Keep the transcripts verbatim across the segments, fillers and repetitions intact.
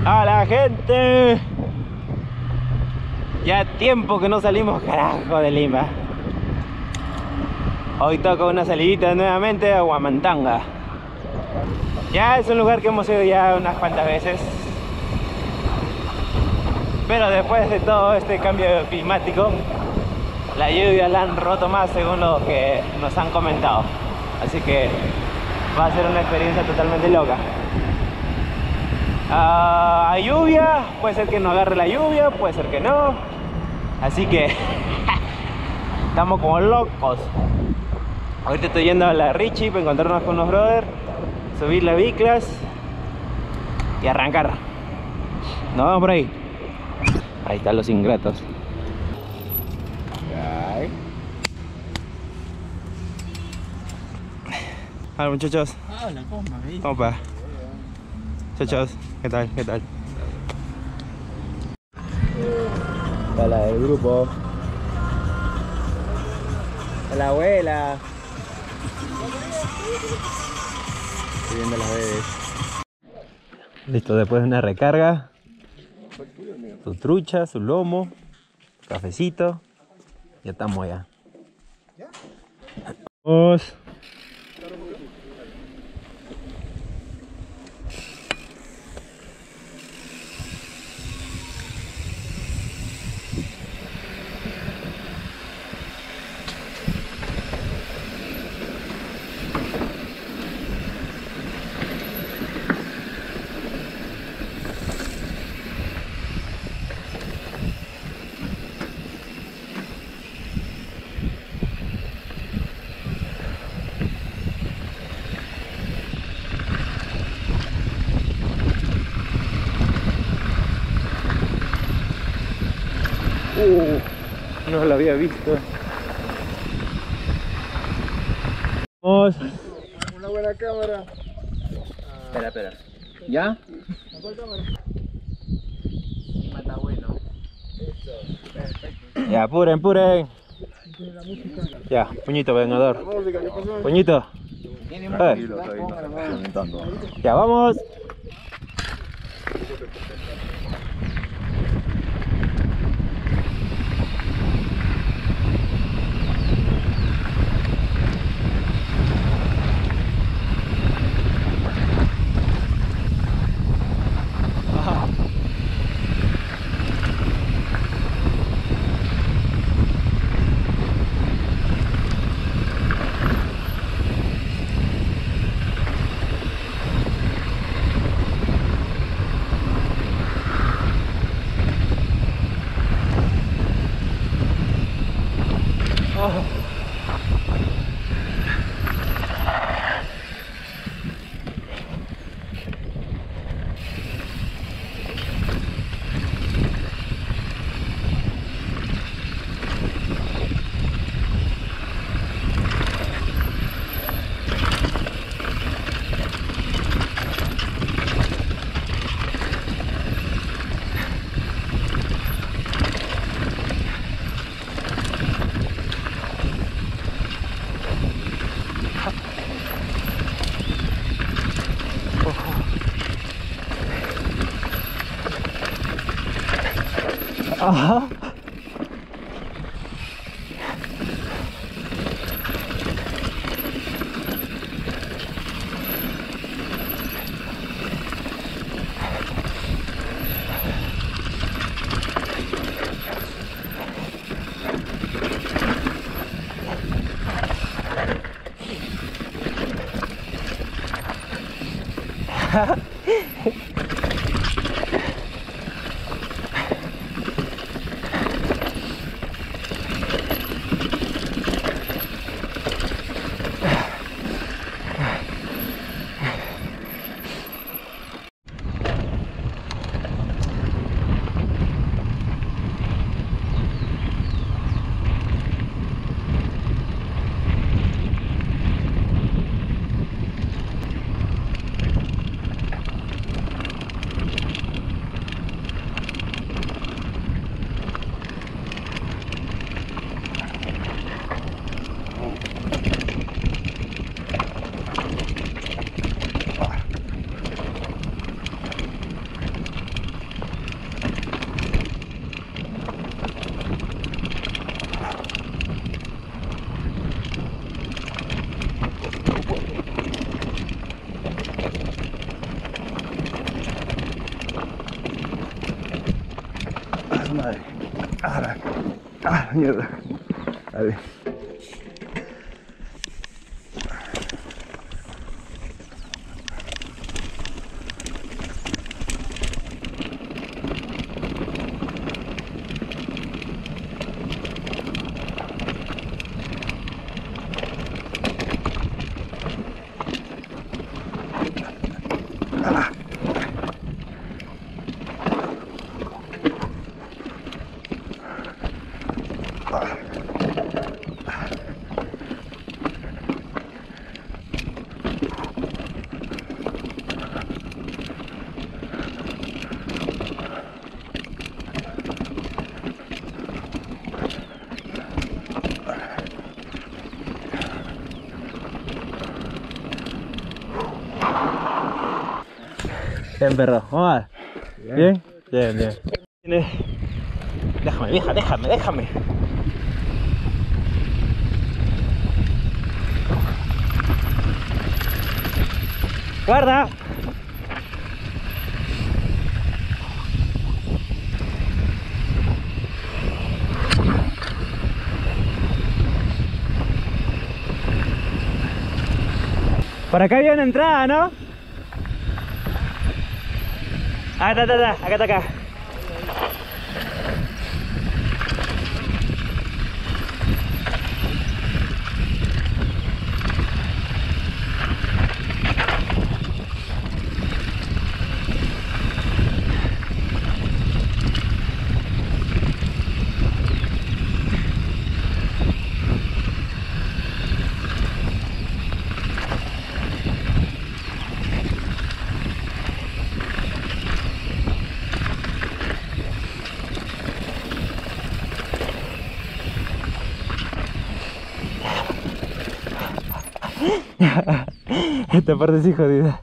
Hola gente, ya tiempo que no salimos, carajo, de Lima. Hoy toca una salidita nuevamente a Huamantanga. Ya es un lugar que hemos ido ya unas cuantas veces, pero después de todo este cambio climático, la lluvia la han roto más según lo que nos han comentado. Así que va a ser una experiencia totalmente loca. Uh, hay lluvia, puede ser que no agarre la lluvia, puede ser que no. Así que estamos como locos. Ahorita estoy yendo a la Richie para encontrarnos con unos brothers, subir las biclas y arrancar. Nos vemos por ahí. Ahí están los ingratos. Hola muchachos. Hola, ¿cómo me ves? ¿Cómo va? Muchachos, ¿qué tal? ¿Qué tal? Está la del grupo. Está la abuela. Estoy viendo las bebés. Listo, después de una recarga. Su trucha, su lomo, cafecito. Ya estamos ya. Vamos. Uh, no lo había visto. Vamos. Una buena cámara. Espera, espera. ¿Ya? ¿Cuál cámara? Está bueno. Ya, apuren, apuren. Ya, puñito vengador. Puñito. Eh. Ya, vamos. Ajá. madre. Ah, la, ah, la mierda. Vale. Bien, perro, vamos a ver. Bien, bien, bien. bien. Déjame, vieja, déjame, déjame. Guarda. Por acá había una entrada, ¿no? Ah, está, está, está, acá está, acá. Esta parte sí jodida.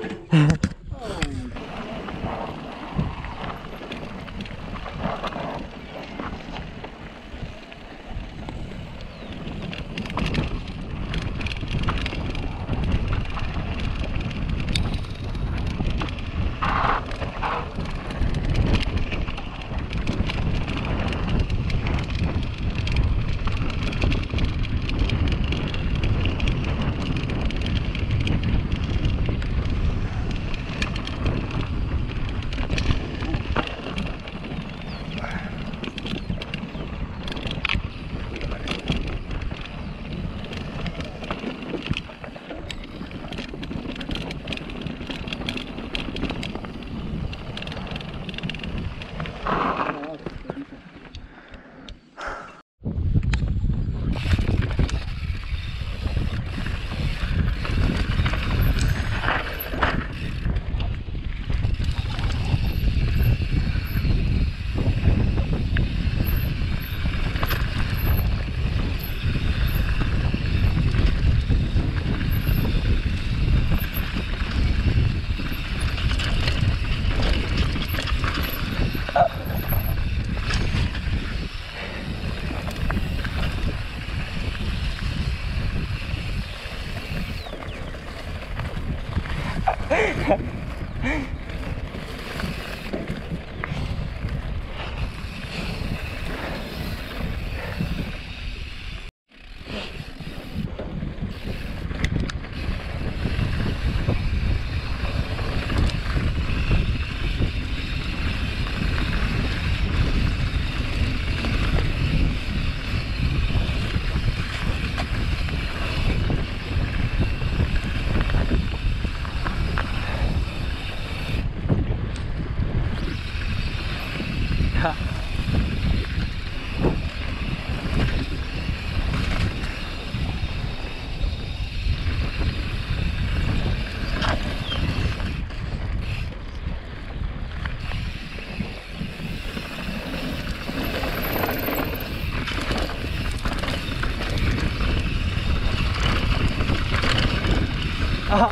Ah,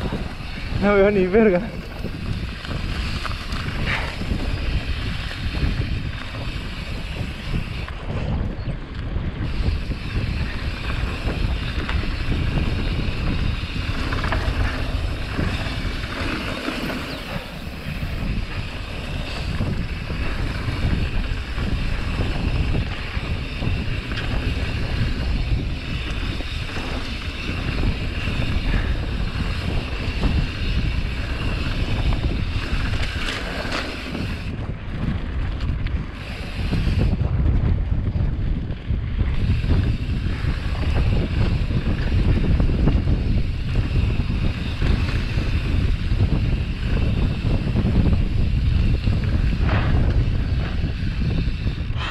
no veo ni verga.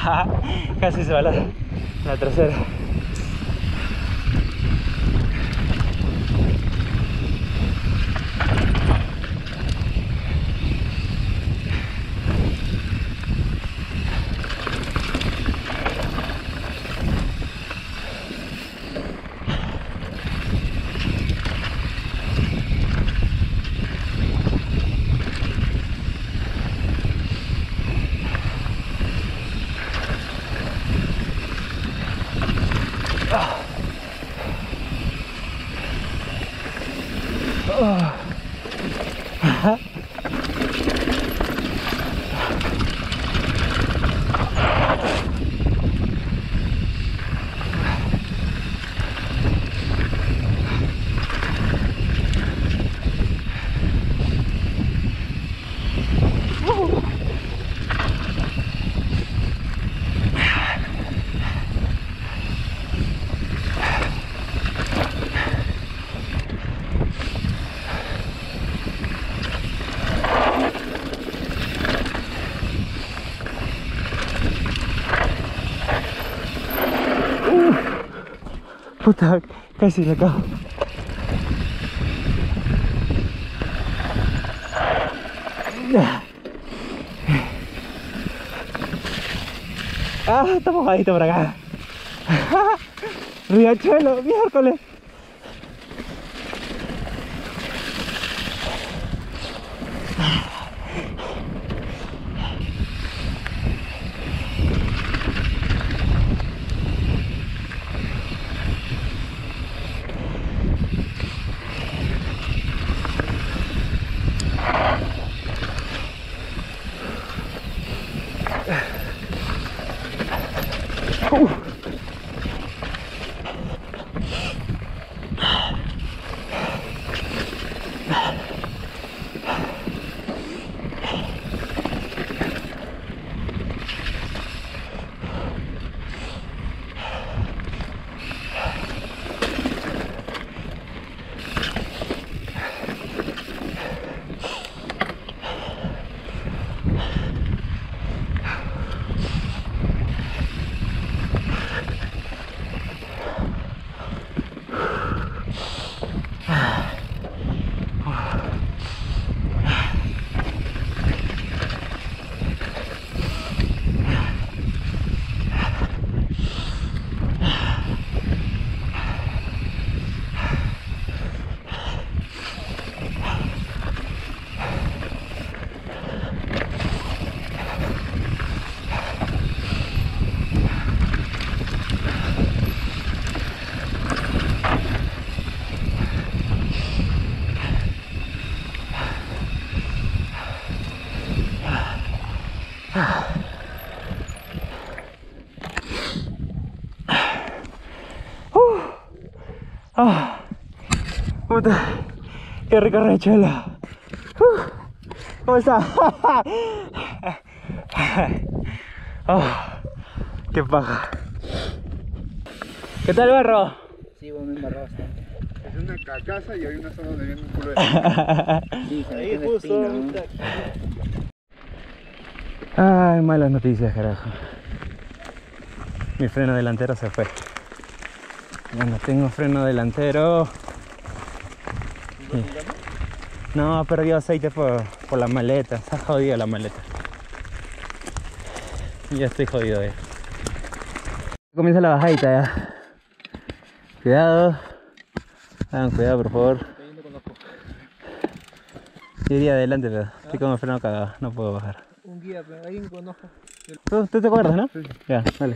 Casi se va la, la trasera. Puta, casi la acabo. Ah, está mojadito por acá. Riachuelo, miércoles. Uh. Oh, puta, qué rico riachuelo. Uh, ¿Cómo está? Oh, qué paja. ¿Qué tal, barro? Sí, bueno, me embarró bastante. Es una cacaza y hay una zona donde viene un culo de... Sí, se Ahí me justo. Ay, malas noticias, carajo. Mi freno delantero se fue. Ya no tengo freno delantero. Y... No, perdió aceite por, por la maleta. Está jodida la maleta. Y ya estoy jodido ya. Comienza la bajadita ya. Cuidado. Hagan cuidado, por favor. Yo iría adelante, pero estoy con el freno cagado. No puedo bajar. Un guía, pero alguien con ojo. ¿Tú, tú te acuerdas, no? Sí. Ya, dale.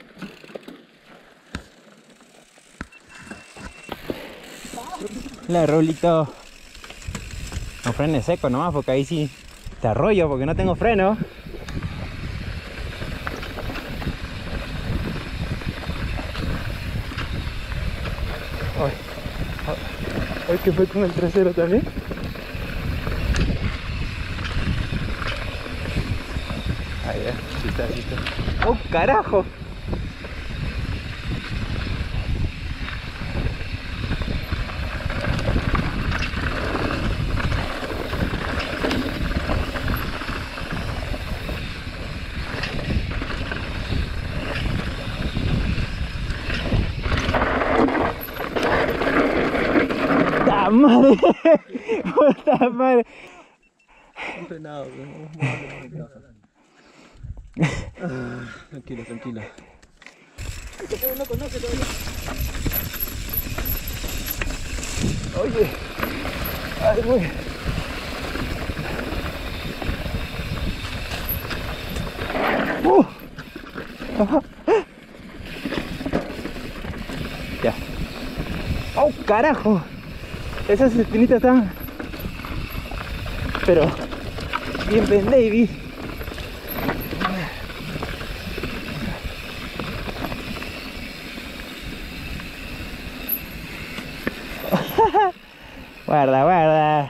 La rolito. No frenes seco nomás, porque ahí sí te arroyo, porque no tengo freno. Ay, ay, que fue con el trasero también. Ahí ya, sí está, sí está. ¡Oh, carajo! madre! ¡Puta madre! No sé nada, tranquilo, tranquilo. No conoce todavía. Oye. Ay, güey. Uh. Ya. ¡Oh, carajo! Esas espinitas están... pero... bien pendavis. Guarda, guarda.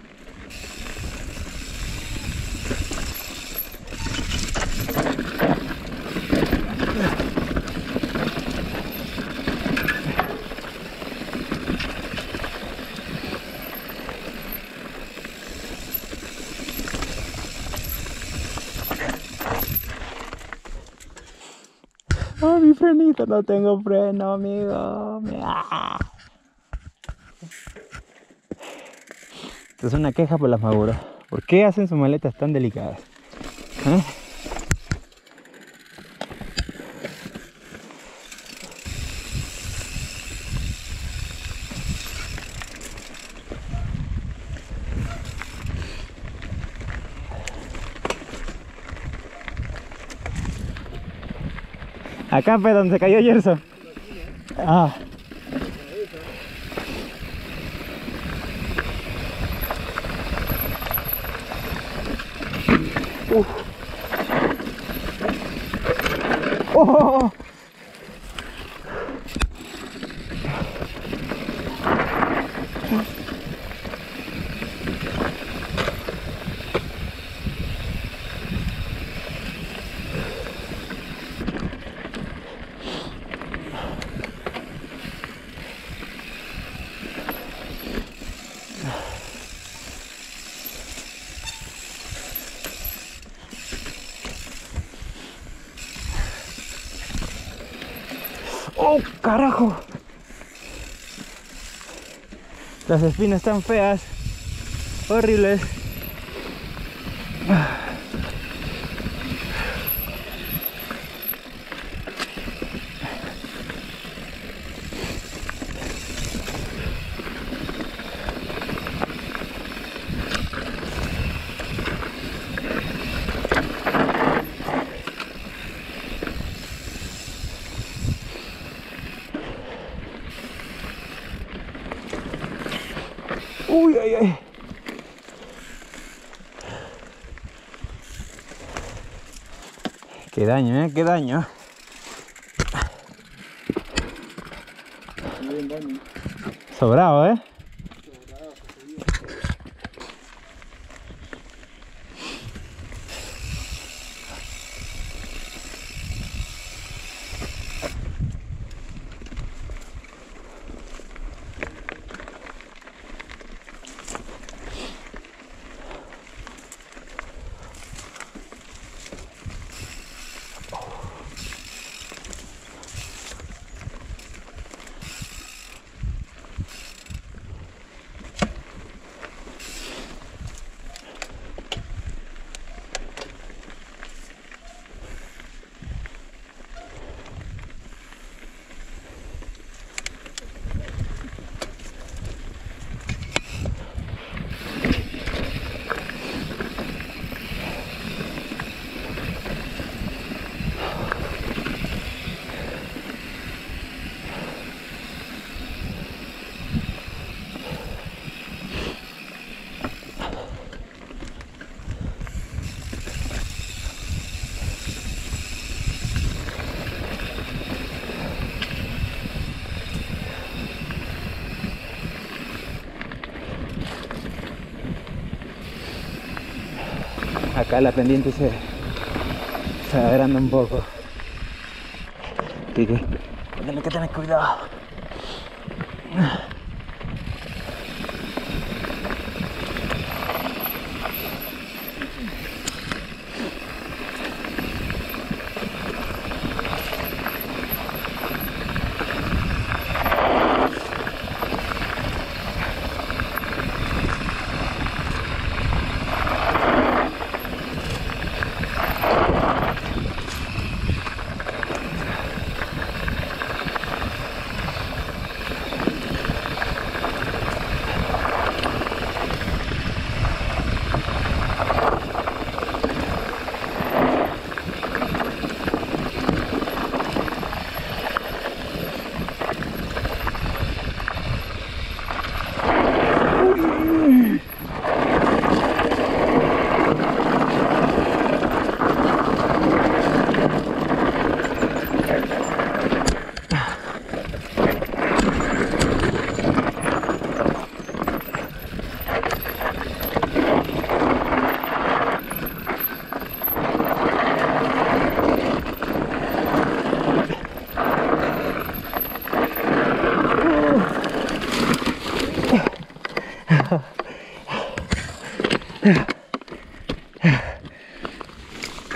Oh, mi frenito, no tengo freno, amigo. Ah. Esta es una queja por las Maguros. ¿Por qué hacen sus maletas tan delicadas? ¿Eh? Acá fue donde se cayó Gerson. Ah. Uf. Oh, oh, oh. ¡Oh, carajo! Las espinas están feas, horribles. Uy, ay, ay. Qué daño, eh, qué daño. Bien, daño. Sobrado, eh. Acá la pendiente se, se agranda un poco. Así que tiene que tener cuidado.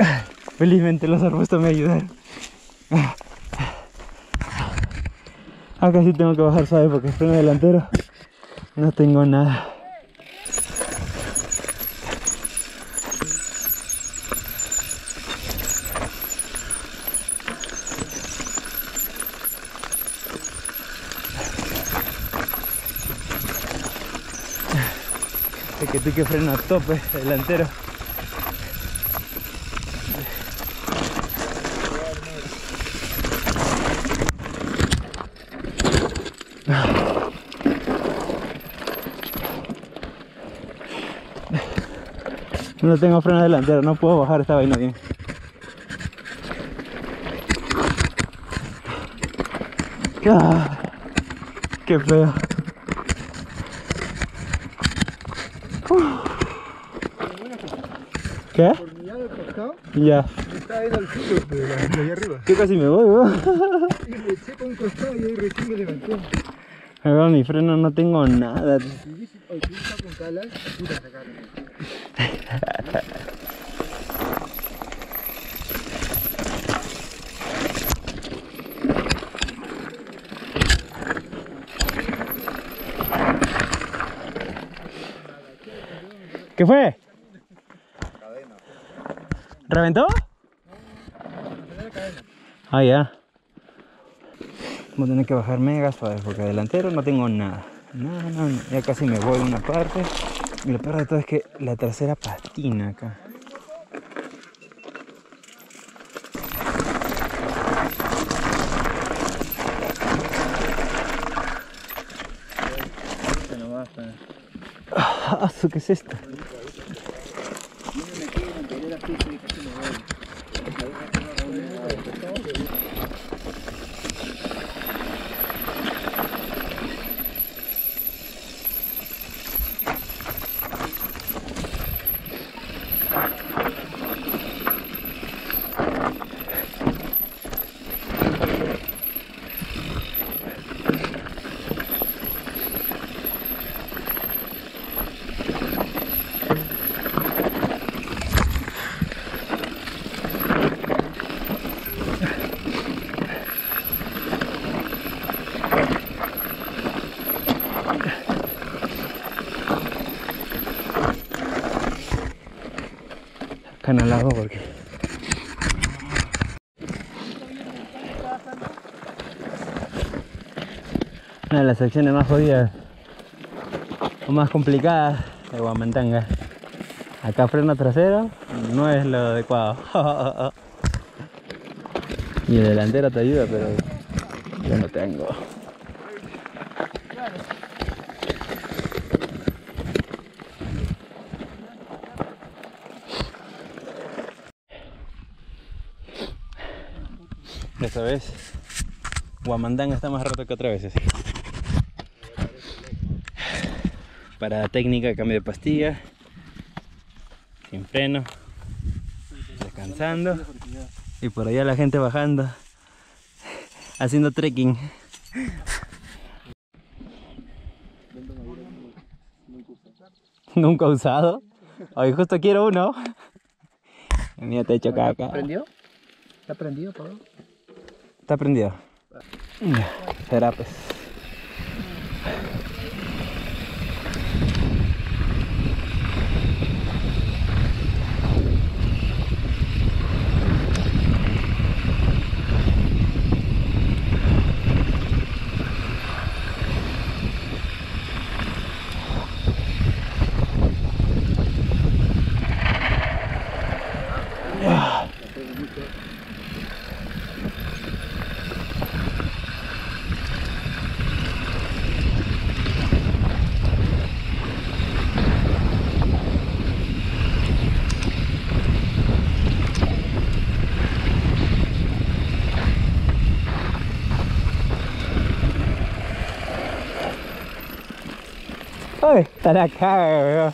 Felizmente los arbustos me ayudaron. Acá sí tengo que bajar suave porque el freno delantero no tengo nada. Es que tú que freno a tope delantero. No tengo freno delantero, no puedo bajar esta vaina bien. Ah, qué feo. Uh. ¿Qué? Tornillado al costado, Ya. me estaba yendo al filo de, la- de allá arriba. Yo casi me voy, weón. Y le eché para un costado y ahí recién me levantó. Weón, mi freno no tengo nada. Si hubiese hoy si hubiese con calas, puta sacaron. ¿Qué fue? ¿Reventó? Ah, ya. Voy a tener que bajar mega suave porque delantero no tengo nada. No, no, no. Ya casi me voy a una parte. Y lo peor de todo es que la trasera patina acá. Ah, ¿qué es esto? Canalado porque una de las secciones más jodidas o más complicadas de Huamantanga. Acá freno trasero no es lo adecuado. Y el delantero te ayuda, pero yo no tengo. Esta vez Huamantanga está más roto que otras veces. Parada técnica, cambio de pastilla, sin freno, descansando y por allá la gente bajando, haciendo trekking. Nunca usado. Hoy justo quiero uno. Mira, te he hecho caca. ¿Prendió? ¿Está prendido, Pablo? Está prendido. Será pues. Ay, está la caga, weón.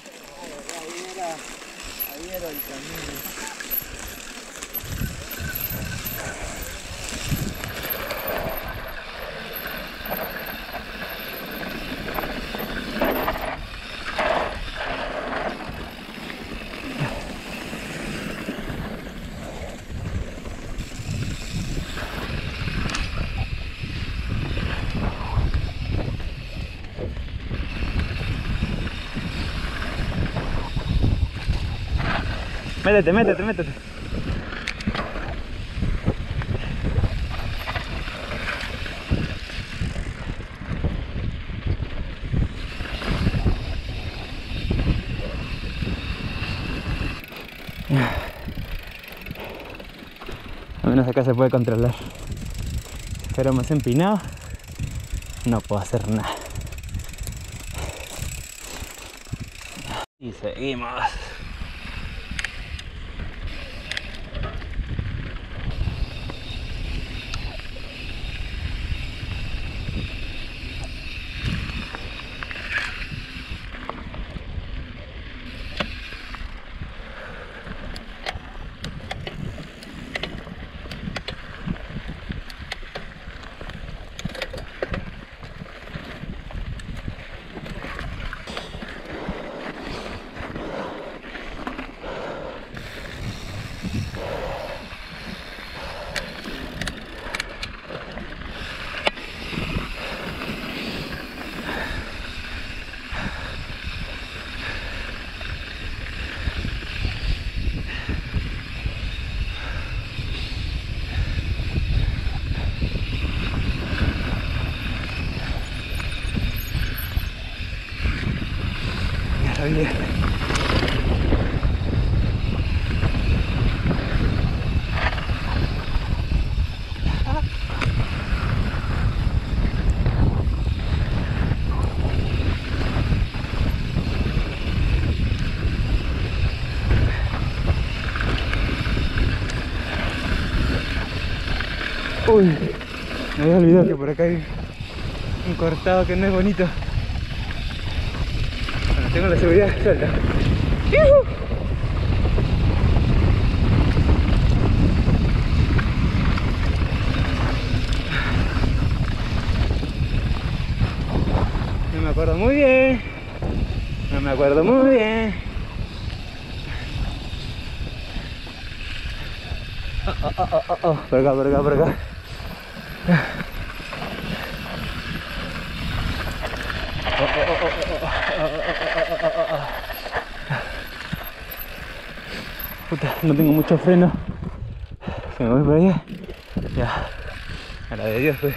Métete, métete, métete. Al menos acá se puede controlar. Pero más empinado, no puedo hacer nada. Y seguimos. Maravilla. Uy, me había olvidado que por acá hay un cortado que no es bonito. Bueno, tengo la seguridad suelta. ¡Yuhu! No me acuerdo muy bien. No me acuerdo muy bien. Oh, oh, oh, oh, oh. Por acá, por acá, por acá. Puta, no tengo mucho freno. Si me voy por allá, ya, a la de Dios pues.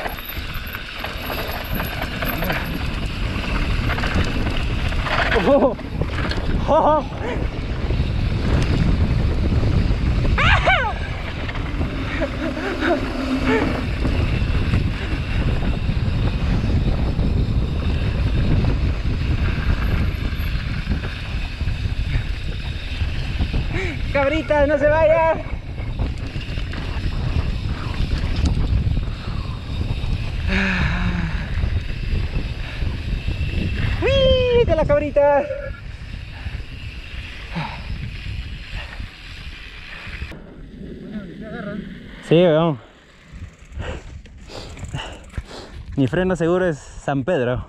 Oh, oh, oh. Cabrita, no se vaya. ¡Uy! ¡De la cabrita! Sí, vamos. Mi freno seguro es San Pedro.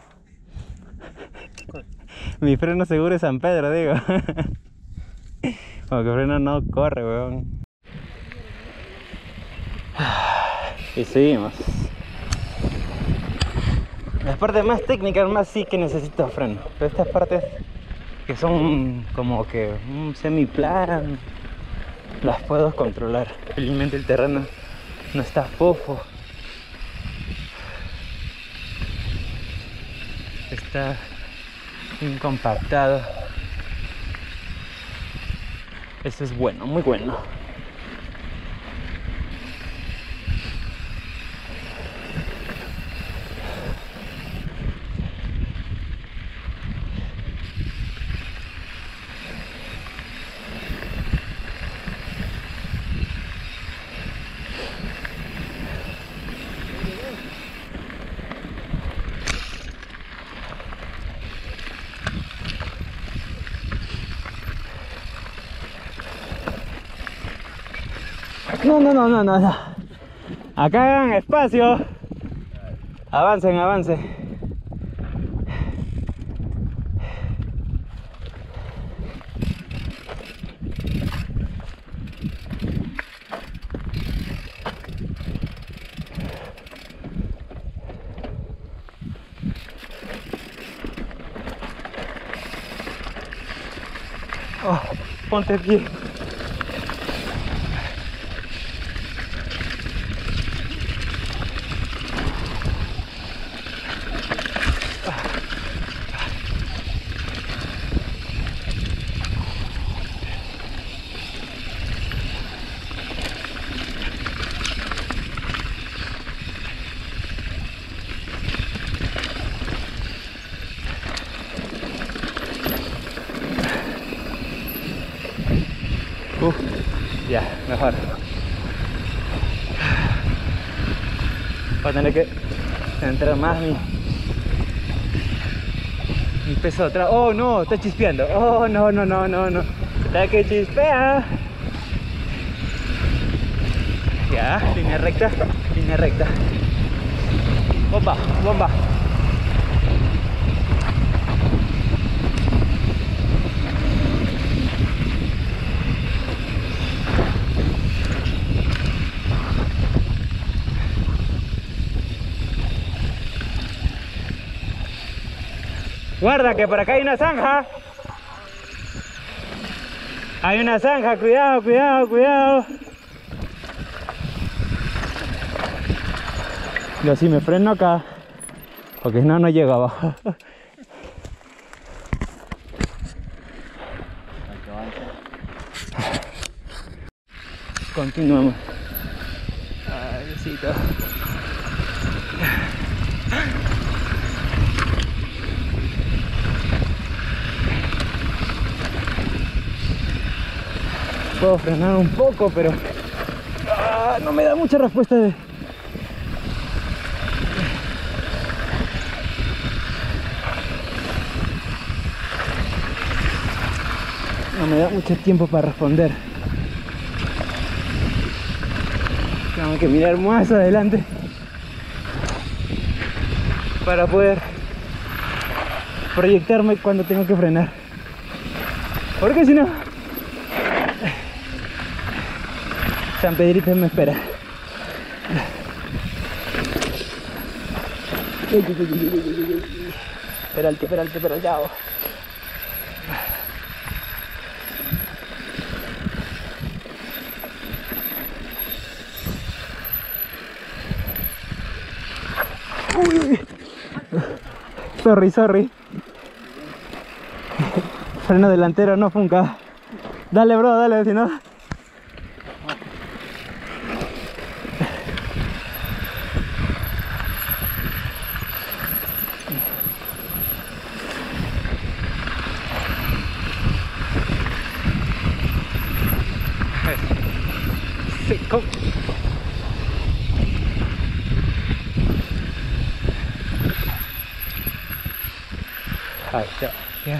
Mi freno seguro es San Pedro, digo. Como que el freno no corre, weón. Y seguimos. Las partes más técnicas más sí que necesito freno. Pero estas partes que son como que un semiplan, las puedo controlar. Felizmente el terreno no está fofo. Está incompactado. Eso es bueno, muy bueno. No, no, no, no, no, no. Acá hagan espacio. Avancen, avancen. Oh, ponte pie. Ya, mejor. Voy a tener que centrar más mi, mi peso atrás. Oh no, está chispeando. Oh no, no, no, no, no. Está que chispea. Ya, línea recta, línea recta. Bomba, bomba. Guarda que por acá hay una zanja. Hay una zanja, cuidado, cuidado, cuidado. Yo sí me freno acá, porque si no, no llego abajo. Continuamos. Ay, besito. Puedo frenar un poco, pero ah, no me da mucha respuesta de... No me da mucho tiempo para responder. Tengo que mirar más adelante para poder proyectarme cuando tengo que frenar, porque si no San Pedrito me espera. Peralte, peralte, peralte. Uy. Sorry, sorry. Freno delantero no funca. Dale, bro, dale, si no. Seco. Ahí está. Ya.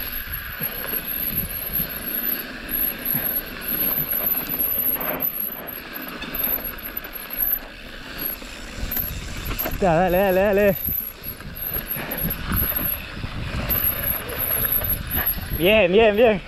Ya, dale, dale, dale. Bien, bien, bien.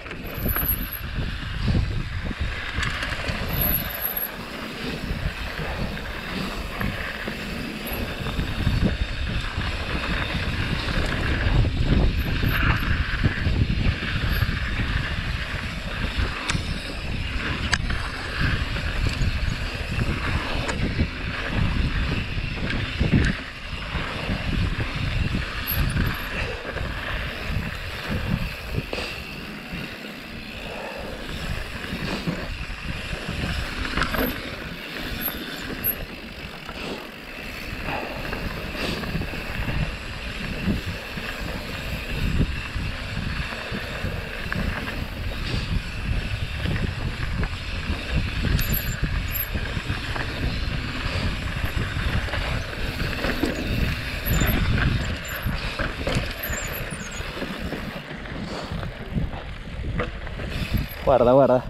Guarda, guarda.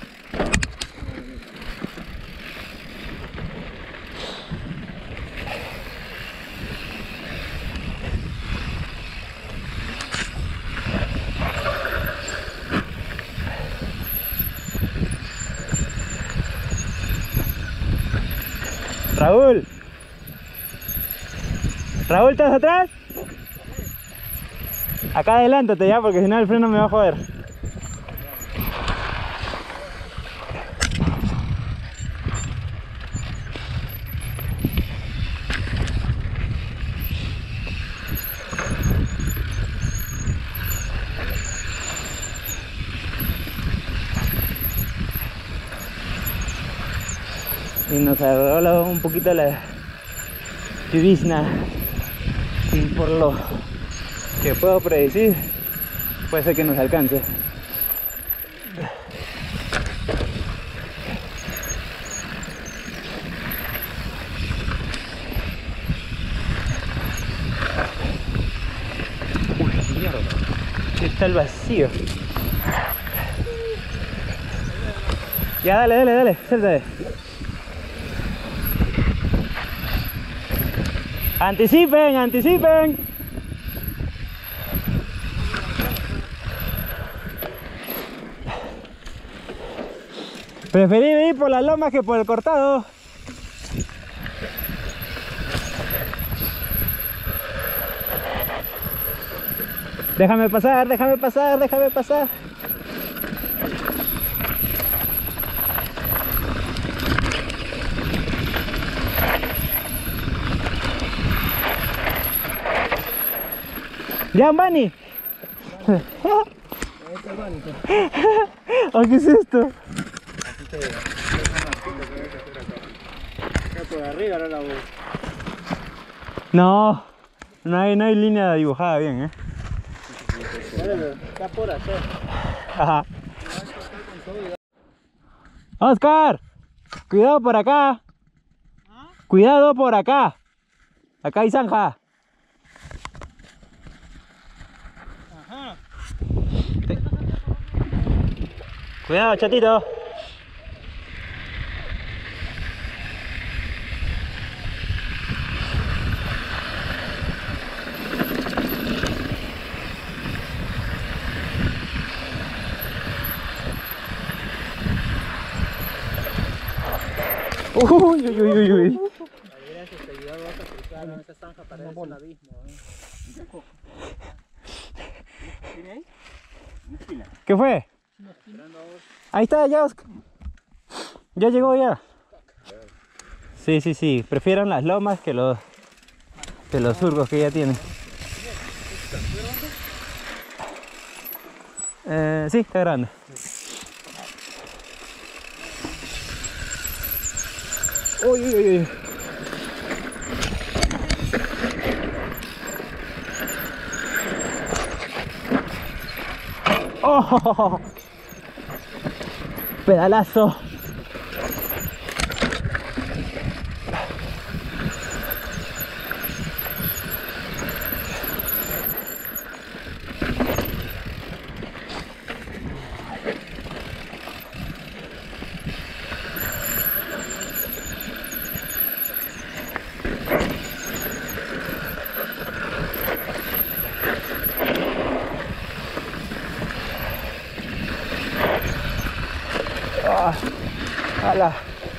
Raúl. Raúl, ¿estás atrás? Acá adelántate ya, porque si no el freno me va a joder. Y nos agarró un poquito la lluvizna, y por lo que puedo predecir puede ser que nos alcance. está el vacío. Ya, dale, dale, dale, suéltate. Anticipen, anticipen. Preferí ir por las lomas que por el cortado. Déjame pasar, déjame pasar, déjame pasar. ¿Ya, Bani? ¿O qué es esto? Por arriba no la voy. No, no hay, no hay línea dibujada bien, ¿eh? Está por hacer. Ajá. Oscar, cuidado por acá. Cuidado por acá. Acá hay zanja. Ajá. Cuidado, chatito. Uy, uy, uy, uy, uy. Gracias, te ayudaba a cruzar esa zanja para ese abismo. ¿Tiene ahí? ¿Qué fue? Ahí está, ya, Oscar. Ya llegó ya. Sí, sí, sí. Prefieren las lomas que los que los surcos que ya tienen. Eh, sí, está grande. Uy, uy, uy, uy. ¡Oh! Pedalazo. Ah, ala.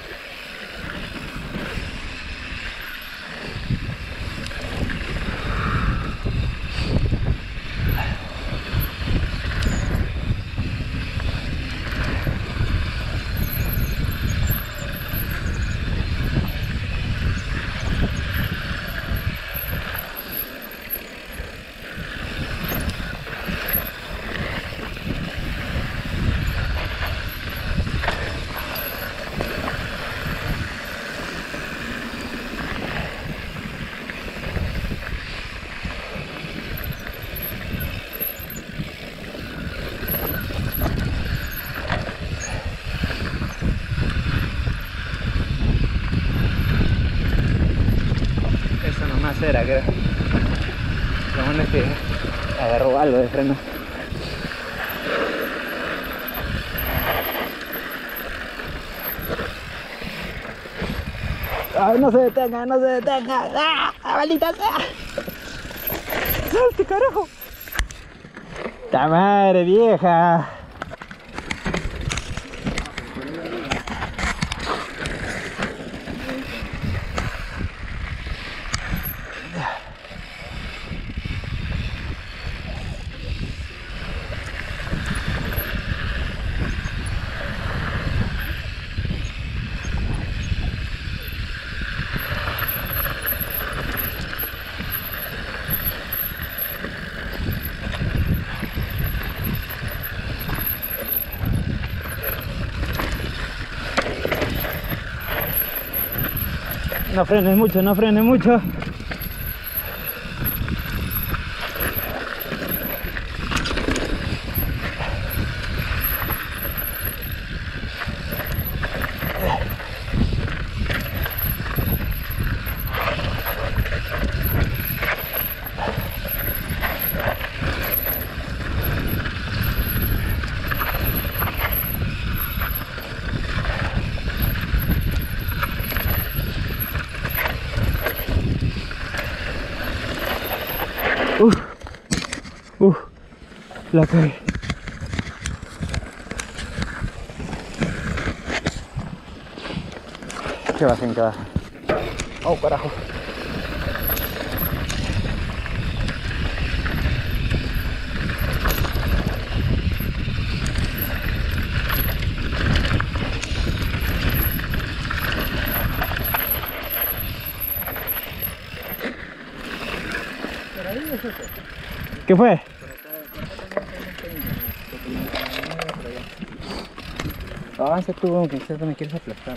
Eso nomás era, creo. Lo bueno es que agarró algo de freno. Ay, no se detenga, no se detenga. ¡Ah! ¡Maldita sea! ¡Salte, carajo! ¡Ta madre, vieja! No frenes mucho, no frenes mucho. La cagué. Que bajen, que bajen. Oh, carajo. ¿Qué fue? Avanza tú, aunque sea, me quieres aplastar.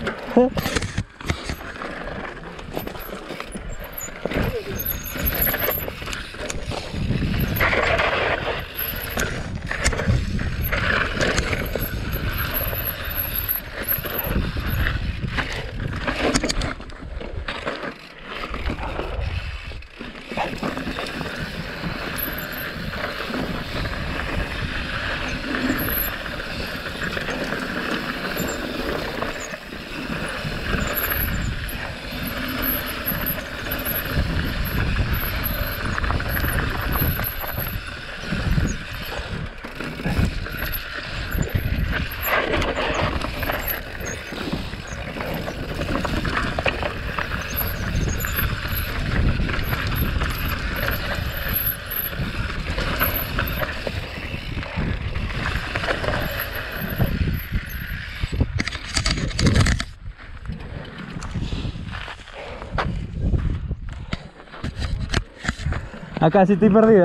Acá sí estoy perdido.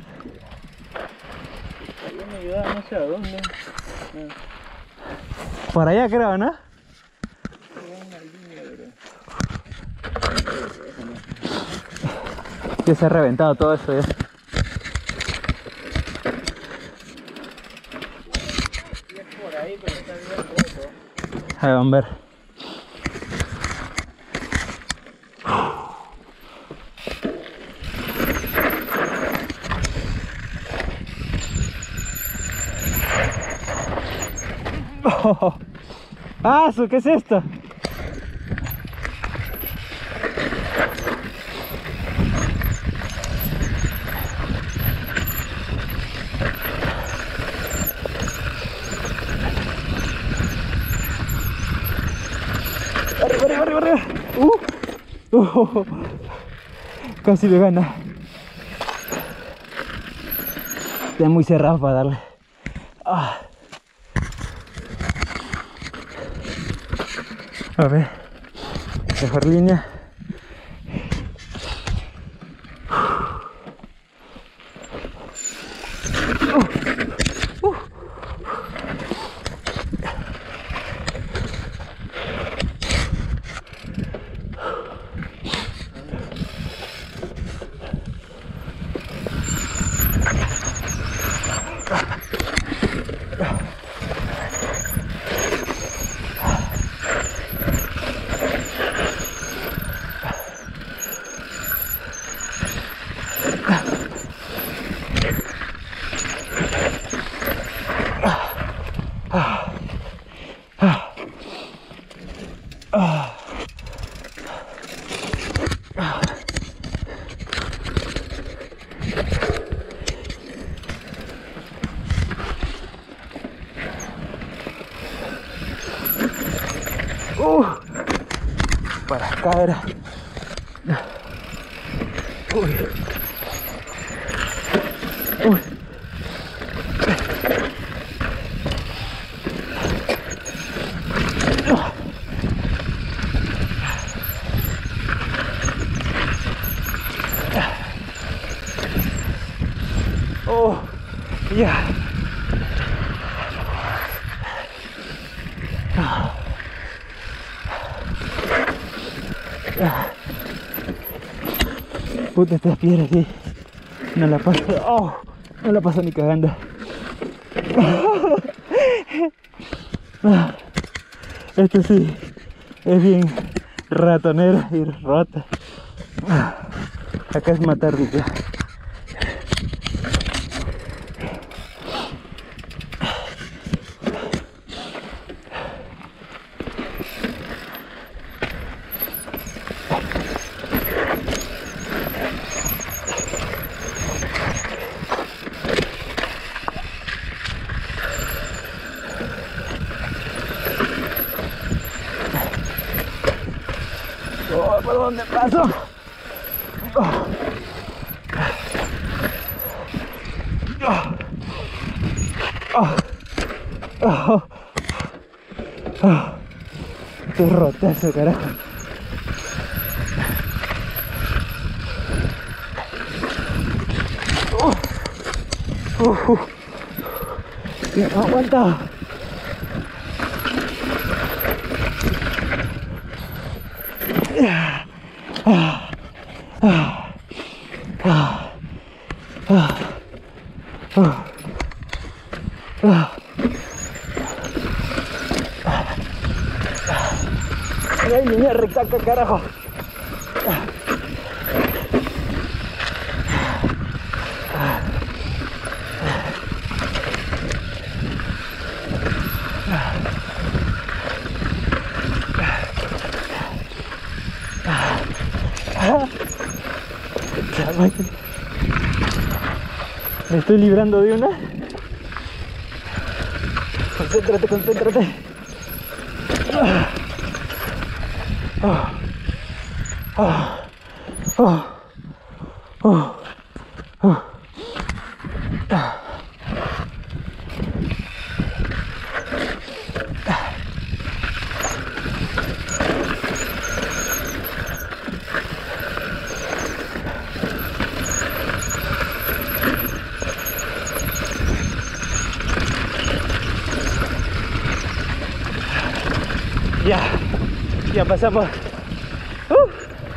Me ayuda, no sé a dónde. Por allá creo, ¿no? Que se ha reventado todo eso ya. Por ahí, pero está bien roto. Ahí van a ver. Oh. ¡Ah, su! ¿Qué es esto? ¡Arriba, arriba, arriba, arriba! ¡Uh! Uh, casi le gana. Está muy cerrado para darle. Ah. A ver, mejor línea. Uh, uh. Uh, para acá era. Uy. Uy. Oh, ya. Yeah. Puta, estas piedras aquí no la paso, oh, no la paso ni cagando. Esto sí es bien ratonera y rota. Acá es matar rica. Oh, ¿por dónde paso? Oh. Oh. Oh. Oh. Oh. Qué rotazo, carajo. Uh. Uh. No aguanta. Ah. Ah. Ah. Ah. Ah. Ah. Ah. Ay, niña recaca, carajo. Me estoy librando de una. Concéntrate, concéntrate. Oh. Oh. Oh. Oh. Oh. Ya, ya pasamos. Uh.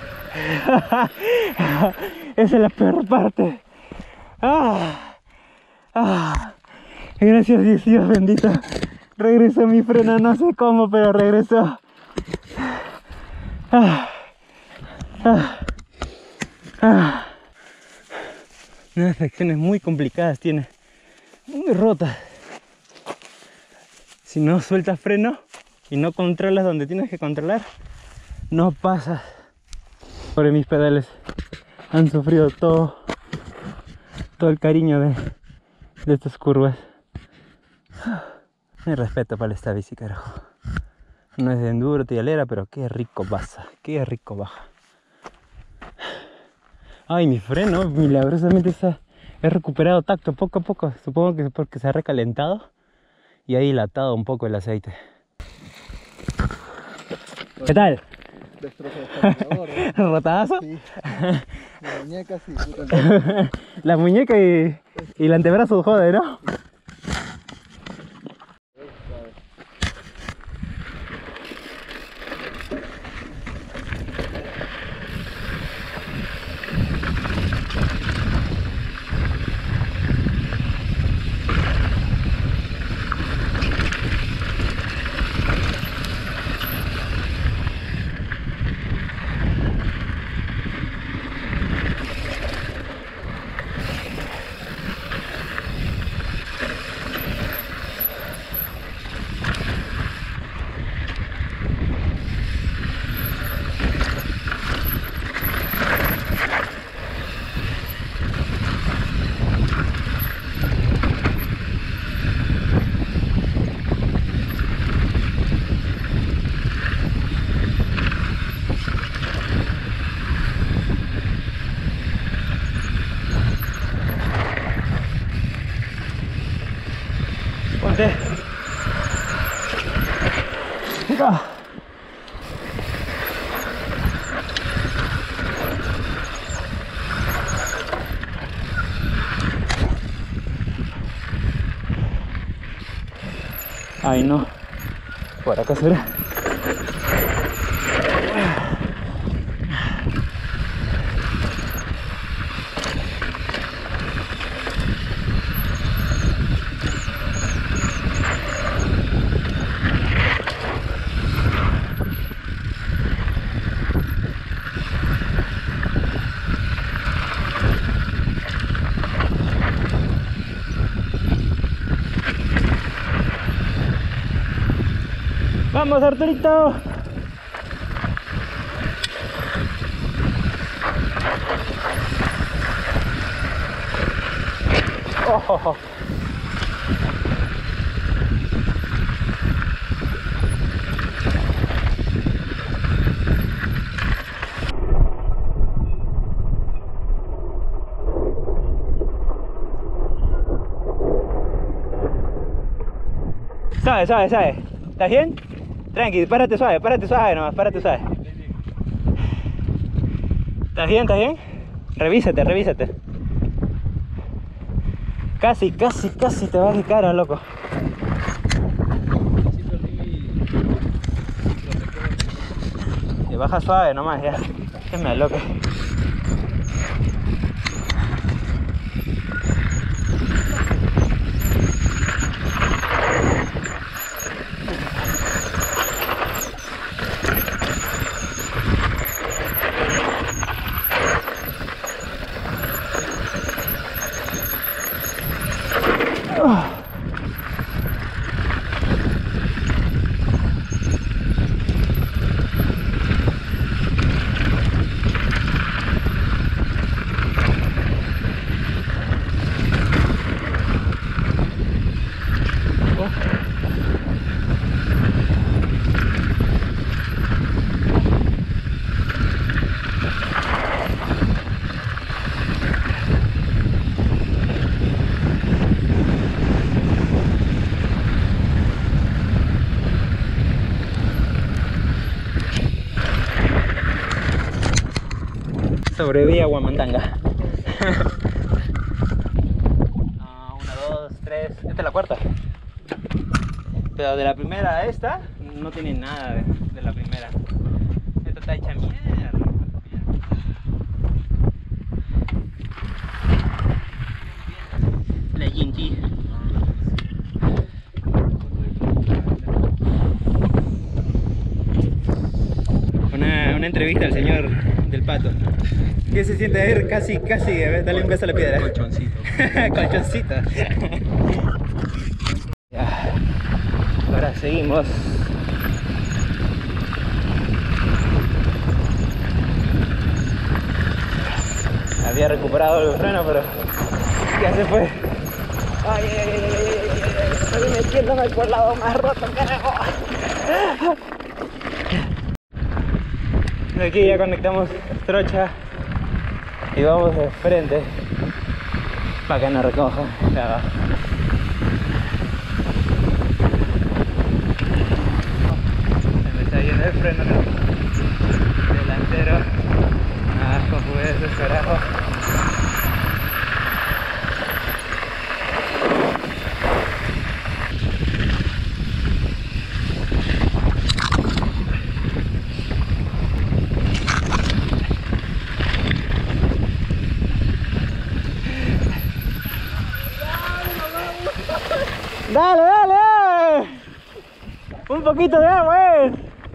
Esa es la peor parte. Ah. Ah. Gracias Dios, Dios bendito. Regresó mi freno, no sé cómo, pero regresó. Ah. Ah. Ah. Unas secciones muy complicadas tiene, muy rotas. Si no sueltas freno y no controlas donde tienes que controlar, no pasas. Sobre mis pedales han sufrido todo, todo el cariño de, de estas curvas. Mi respeto para esta bici, carajo. No es de enduro, tialera, pero qué rico pasa, qué rico baja. Ay, mi freno milagrosamente está, he recuperado tacto poco a poco. Supongo que es porque se ha recalentado y ha dilatado un poco el aceite. ¿Qué tal? Destrozó el cargador, ¿eh? ¿Rotadazo? Sí. La muñeca sí, puta. La muñeca y, y el antebrazo jode, ¿no? Ponte. Ah. Ay, no. Por acá será. ¡Vamos, Arturito! Oh, oh, oh. Suave, suave, suave. ¿Estás bien? Tranqui, párate suave, párate suave nomás, párate suave. ¿Estás bien, estás bien? Revísate, revísate. Casi, casi, casi te vas de cara, loco. Y baja suave nomás, ya. Que me aloque. Sobreviví a Huamantanga. Ah, una, dos, tres. Esta es la cuarta. Pero de la primera a esta no tiene nada de, de la primera. Esta está hecha mierda. La G N T. Una, una entrevista al señor del Pato. ¿Qué se siente ver casi, casi? A ver, dale un beso a la piedra. Colchoncito. Colchoncito. Ya. Ahora seguimos. Había recuperado el freno, pero ya se fue. Ay, ay, ay, ay, ay, ay, ay, estoy metiéndome por el lado más roto, carajo. Aquí ya conectamos trocha y vamos de frente para que nos recoja. Ya. Se me está yendo el freno, ¿no? Delantero. Ah, como ese carajo. Dale, dale. Un poquito de agua, eh.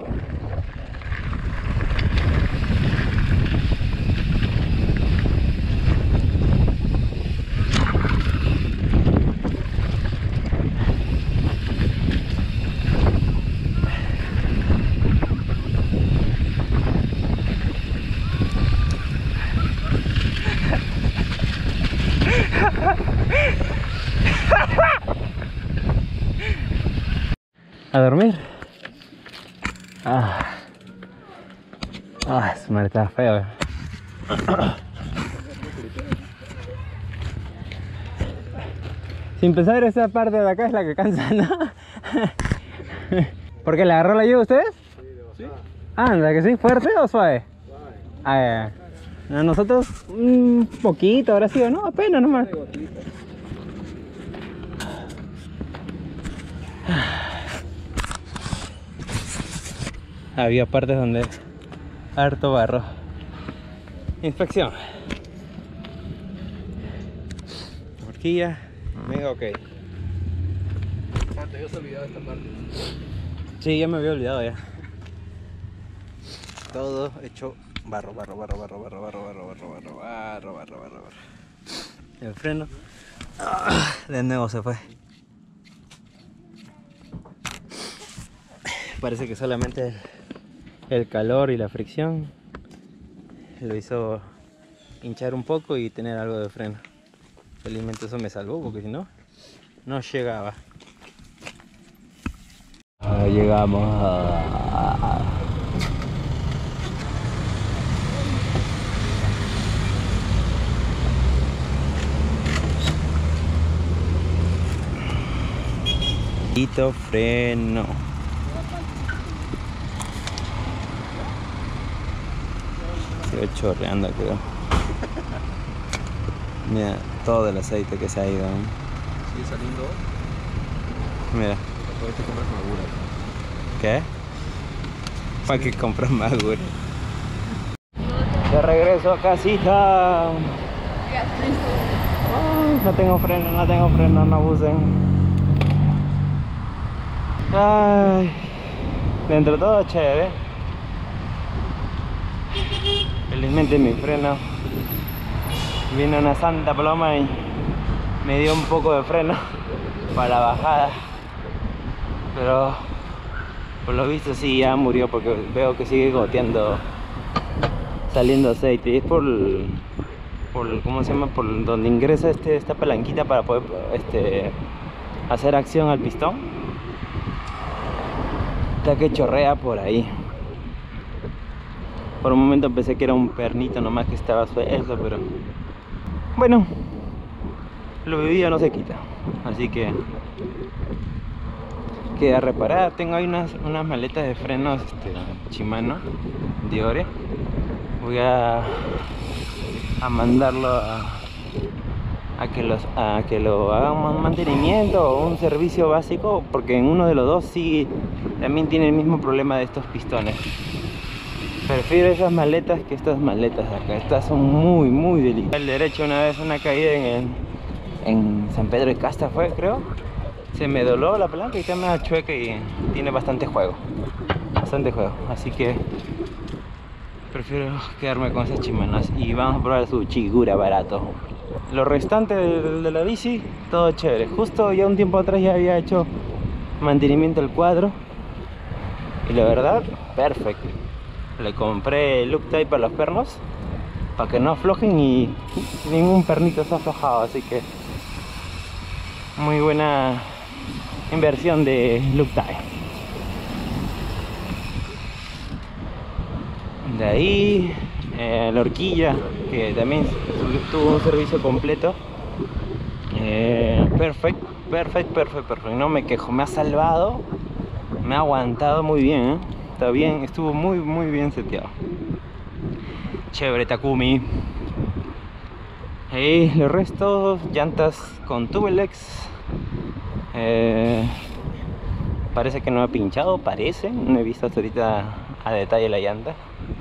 A dormir. Ah, ah, su madre está feo. Sin pensar, esa parte de acá es la que cansa, ¿no? ¿Por qué le agarró la lluvia a ustedes? Sí. Anda, que sí, ¿fuerte o suave? Suave. Ah, ya. A nosotros un poquito habrá sido, ¿no? Apenas nomás. Había partes donde harto barro. Inspección. Horquilla, mega ok. Ah, te habías olvidado esta parte. Sí, ya me había olvidado ya. Todo hecho barro, barro, barro, barro, barro, barro, barro, barro, barro, barro, barro, barro, barro. El freno de nuevo se fue. Parece que solamente el calor y la fricción lo hizo hinchar un poco y tener algo de freno. Felizmente eso me salvó, porque si no, no llegaba. Ah, llegamos a... Necesito freno. Sigo chorreando, creo. Mira, todo el aceite que se ha ido. Sigue saliendo. Mira. Puedes comprar Magura. ¿Qué? ¿Para qué compras Magura? De regreso a casita. Oh, no tengo freno, no tengo freno, no abusen. Ay, dentro de todo chévere. Felizmente mi freno vino una santa paloma y me dio un poco de freno para la bajada, pero por lo visto sí ya murió porque veo que sigue goteando, saliendo aceite. Y es por, por ¿cómo se llama? Por donde ingresa este, esta palanquita para poder este, hacer acción al pistón. Está que chorrea por ahí. Por un momento pensé que era un pernito nomás que estaba suelto, pero bueno, lo vivido no se quita, así que queda reparar. Tengo ahí unas, unas maletas de frenos este, Shimano Diore. Voy a, a mandarlo a, a, que los, a que lo hagan un mantenimiento o un servicio básico, porque en uno de los dos sí también tiene el mismo problema de estos pistones. Prefiero esas maletas que estas maletas de acá. Estas son muy muy delicadas. El derecho, una vez una caída en, el, en San Pedro de Casta fue, creo. Se me dobló la palanca y está medio chueca y tiene bastante juego. Bastante juego. Así que prefiero quedarme con esas Shimanos. Y vamos a probar su Chigura barato. Lo restante de, de la bici, todo chévere. Justo ya un tiempo atrás ya había hecho mantenimiento del cuadro. Y la verdad, perfecto. Le compré el Loctite para los pernos, para que no aflojen, y ningún pernito se ha aflojado, así que muy buena inversión de Loctite. De ahí eh, la horquilla, que también tuvo un servicio completo. eh, perfecto, perfecto, perfecto, perfecto. No me quejo, me ha salvado, me ha aguantado muy bien, ¿eh? Está bien, estuvo muy muy bien seteado. Chévere Takumi. Y los restos, llantas con Tubelex. Eh, parece que no ha pinchado, parece. No he visto hasta ahorita a detalle la llanta.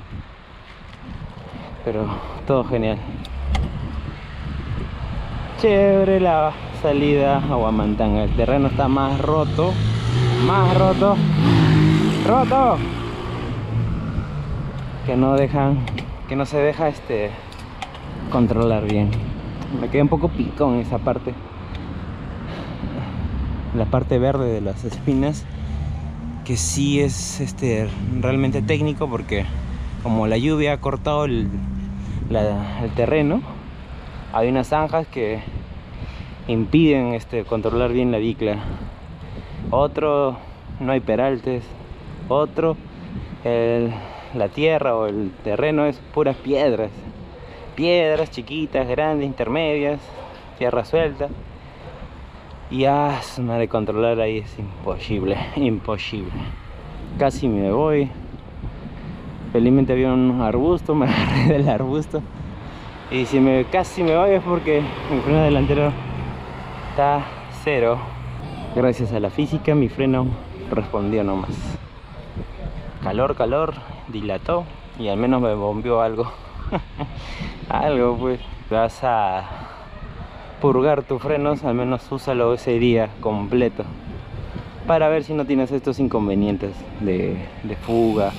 Pero todo genial. Chévere la salida a Huamantanga. El terreno está más roto. Más roto. ¡Roto! Que no dejan, que no se deja este controlar bien. Me quedé un poco picón en esa parte. La parte verde de las espinas, que sí es este realmente técnico, porque como la lluvia ha cortado el, la, el terreno, hay unas zanjas que impiden este controlar bien la bicla. Otro, no hay peraltes. Otro, el, la tierra o el terreno es puras piedras. Piedras chiquitas, grandes, intermedias, tierra suelta. Y ah, de controlar ahí es imposible, imposible. Casi me voy. Felizmente había un arbusto, me agarré del arbusto. Y si me casi me voy es porque mi freno delantero está cero. Gracias a la física mi freno respondió nomás. Calor, calor, dilató y al menos me bombeó algo. Algo pues. Vas a purgar tus frenos, al menos úsalo ese día completo, para ver si no tienes estos inconvenientes de, de fuga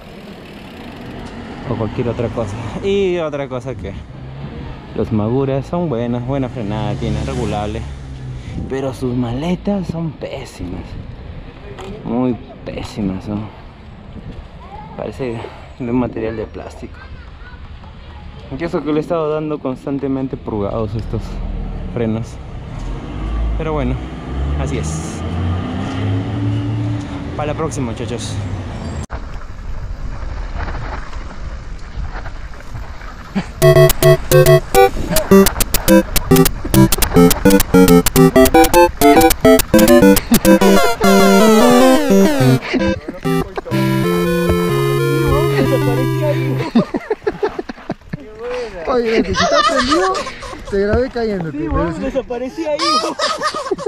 o cualquier otra cosa. Y otra cosa, que los Magura son buenas, buena frenada tienen, regulable, pero sus maletas son pésimas, muy pésimas, ¿no? Parece de un material de plástico. Y eso que le he estado dando constantemente purgados estos frenos. Pero bueno, así es. Para la próxima, muchachos. desaparecí ahí. Qué buena. Oye, que si estás prendido, te grabé cayéndote. Sí, pero weón, si- desaparecí ahí.